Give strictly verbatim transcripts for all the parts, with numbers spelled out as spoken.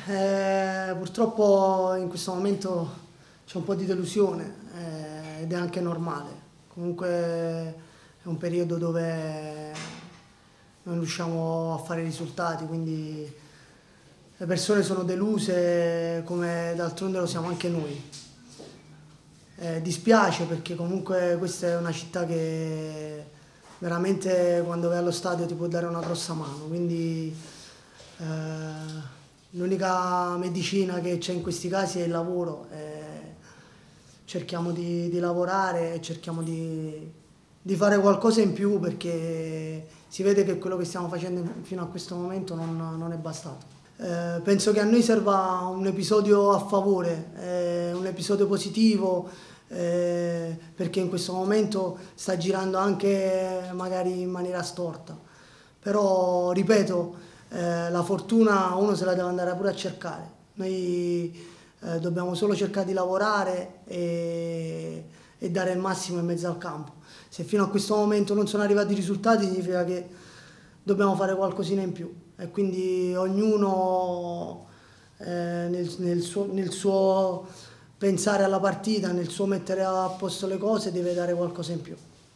eh, purtroppo in questo momento c'è un po' di delusione eh, ed è anche normale. Comunque è un periodo dove non riusciamo a fare risultati, quindi le persone sono deluse come d'altronde lo siamo anche noi. Eh, dispiace perché comunque questa è una città che veramente quando vai allo stadio ti può dare una grossa mano, quindi eh, l'unica medicina che c'è in questi casi è il lavoro. Eh, cerchiamo di, di lavorare e cerchiamo di, di fare qualcosa in più perché si vede che quello che stiamo facendo fino a questo momento non, non è bastato. Eh, penso che a noi serva un episodio a favore, eh, un episodio positivo, eh, perché in questo momento sta girando anche magari in maniera storta. Però, ripeto, eh, la fortuna uno se la deve andare pure a cercare. Noi eh, dobbiamo solo cercare di lavorare e, e dare il massimo in mezzo al campo. Se fino a questo momento non sono arrivati i risultati significa che dobbiamo fare qualcosina in più e quindi ognuno eh, nel, nel, suo, nel suo pensare alla partita, nel suo mettere a posto le cose deve dare qualcosa in più.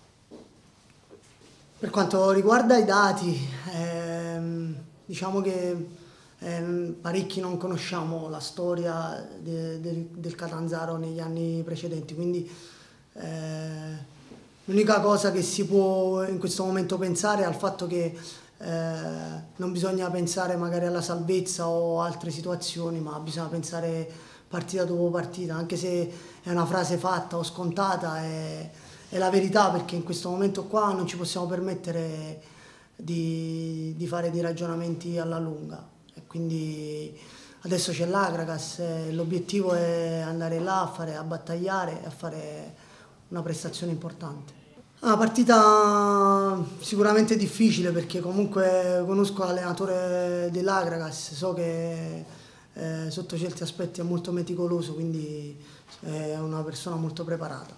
Per quanto riguarda i dati, ehm, diciamo che ehm, parecchi non conosciamo la storia de, de, del Catanzaro negli anni precedenti, quindi eh, l'unica cosa che si può in questo momento pensare è al fatto che eh, non bisogna pensare magari alla salvezza o altre situazioni, ma bisogna pensare partita dopo partita, anche se è una frase fatta o scontata, è, è la verità, perché in questo momento qua non ci possiamo permettere di, di fare dei ragionamenti alla lunga. E quindi adesso c'è l'Agragas, l'obiettivo è andare là a, fare, a battagliare e a fare una prestazione importante. Una partita sicuramente difficile perché comunque conosco l'allenatore dell'Agragas, so che eh, sotto certi aspetti è molto meticoloso, quindi è una persona molto preparata.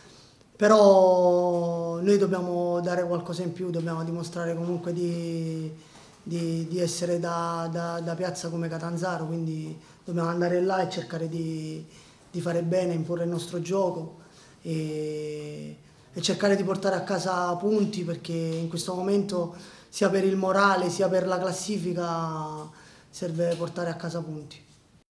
Però noi dobbiamo dare qualcosa in più, dobbiamo dimostrare comunque di, di, di essere da, da, da piazza come Catanzaro, quindi dobbiamo andare là e cercare di, di fare bene, imporre il nostro gioco e, e cercare di portare a casa punti, perché in questo momento sia per il morale sia per la classifica serve portare a casa punti.